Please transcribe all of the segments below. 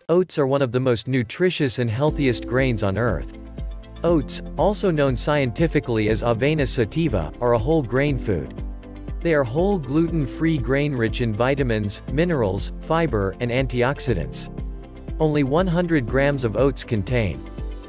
Oats are one of the most nutritious and healthiest grains on earth. Oats, also known scientifically as Avena sativa, are a whole grain food. They are whole gluten-free grain rich in vitamins, minerals, fiber, and antioxidants. Only 100 grams of oats contain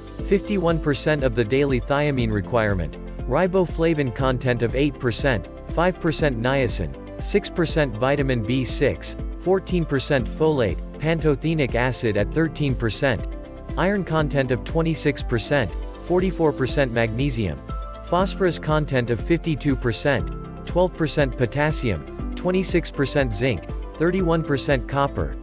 51% of the daily thiamine requirement, riboflavin content of 8%, 5% niacin, 6% vitamin B6, 14% folate, pantothenic acid at 13%, iron content of 26%, 44% magnesium, phosphorus content of 52%, 12% potassium, 26% zinc, 31% copper,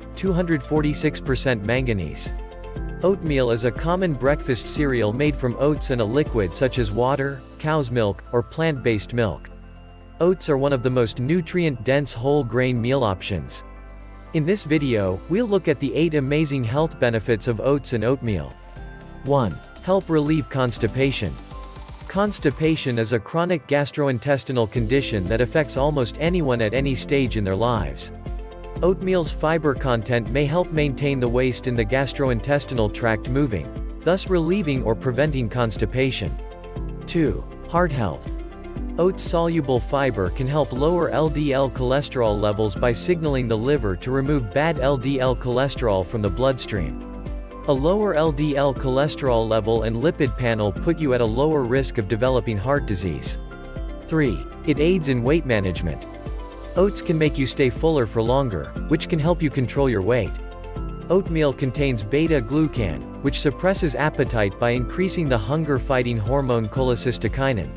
246% manganese. Oatmeal is a common breakfast cereal made from oats and a liquid such as water, cow's milk, or plant-based milk. Oats are one of the most nutrient-dense whole grain meal options. In this video, we'll look at the 8 amazing health benefits of oats and oatmeal. 1. Help relieve constipation. Constipation is a chronic gastrointestinal condition that affects almost anyone at any stage in their lives. Oatmeal's fiber content may help maintain the waste in the gastrointestinal tract moving, thus relieving or preventing constipation. 2. Heart health. Oats-soluble fiber can help lower LDL cholesterol levels by signaling the liver to remove bad LDL cholesterol from the bloodstream. A lower LDL cholesterol level and lipid panel put you at a lower risk of developing heart disease. 3. It aids in weight management. Oats can make you stay fuller for longer, which can help you control your weight. Oatmeal contains beta-glucan, which suppresses appetite by increasing the hunger-fighting hormone cholecystokinin.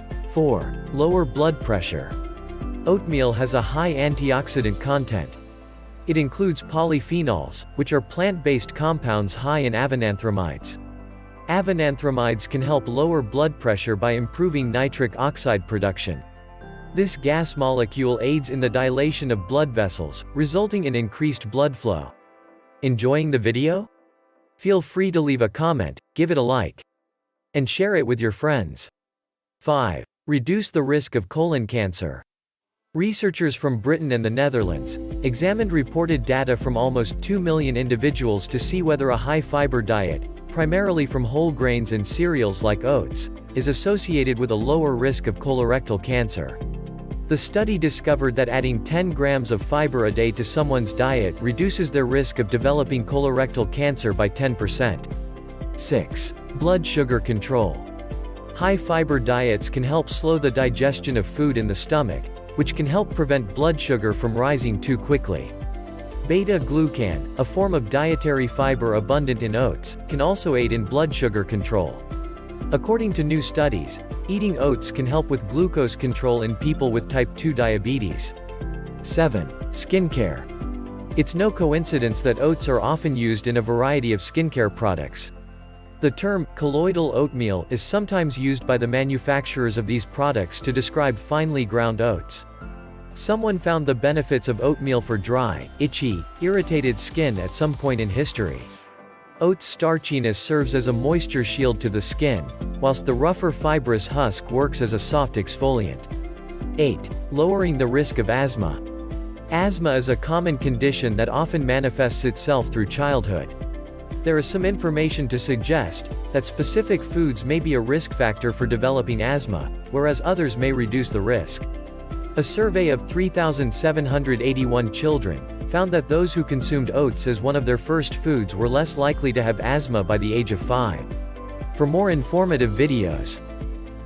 4. Lower blood pressure. Oatmeal has a high antioxidant content. It includes polyphenols, which are plant-based compounds high in avenanthramides. Avenanthramides can help lower blood pressure by improving nitric oxide production. This gas molecule aids in the dilation of blood vessels, resulting in increased blood flow. Enjoying the video? Feel free to leave a comment, give it a like, and share it with your friends. 5. Reduce the risk of colon cancer. Researchers from Britain and the Netherlands examined reported data from almost 2 million individuals to see whether a high-fiber diet, primarily from whole grains and cereals like oats, is associated with a lower risk of colorectal cancer. The study discovered that adding 10 grams of fiber a day to someone's diet reduces their risk of developing colorectal cancer by 10%. 6. Blood sugar control. High-fiber diets can help slow the digestion of food in the stomach, which can help prevent blood sugar from rising too quickly. Beta-glucan, a form of dietary fiber abundant in oats, can also aid in blood sugar control. According to new studies, eating oats can help with glucose control in people with type 2 diabetes. 7. Skincare. It's no coincidence that oats are often used in a variety of skincare products. The term, colloidal oatmeal, is sometimes used by the manufacturers of these products to describe finely ground oats. Someone found the benefits of oatmeal for dry, itchy, irritated skin at some point in history. Oats' starchiness serves as a moisture shield to the skin, whilst the rougher fibrous husk works as a soft exfoliant. 8. Lowering the risk of asthma. Asthma is a common condition that often manifests itself through childhood. There is some information to suggest that specific foods may be a risk factor for developing asthma, whereas others may reduce the risk. A survey of 3,781 children found that those who consumed oats as one of their first foods were less likely to have asthma by the age of 5. For more informative videos,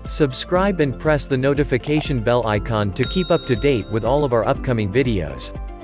subscribe and press the notification bell icon to keep up to date with all of our upcoming videos.